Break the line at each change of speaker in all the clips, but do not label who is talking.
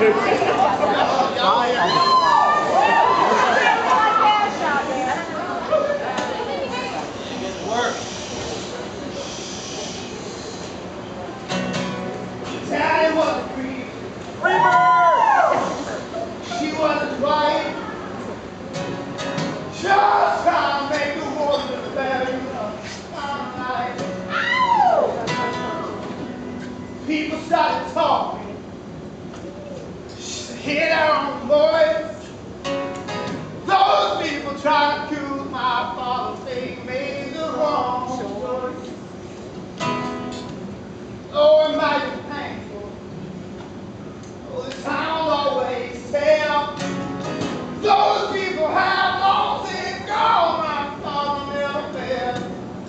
Daddy was a free she wasn't right. Just trying to make the world a better life. People started talking. Hear their own voice. Those people try to accuse my father. They made the wrong choice. Oh, it might be painful. Oh, the town always tell. Those people have long since gone. My father never failed.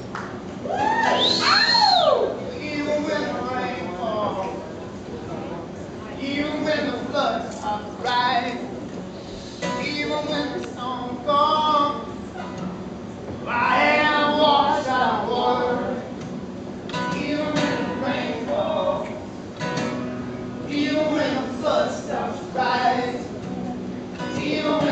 Even when the rain falls, even when the floods rise, even when the storm comes, my hand washed out of water. Even when the rain falls, even when the flood stops rising, even